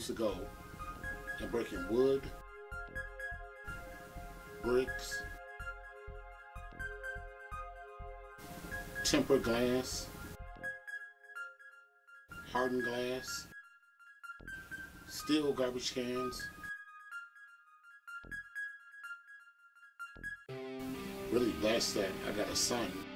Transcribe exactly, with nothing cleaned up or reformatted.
used to go and breaking wood, bricks, tempered glass, hardened glass, steel garbage cans. Really blessed that I got a son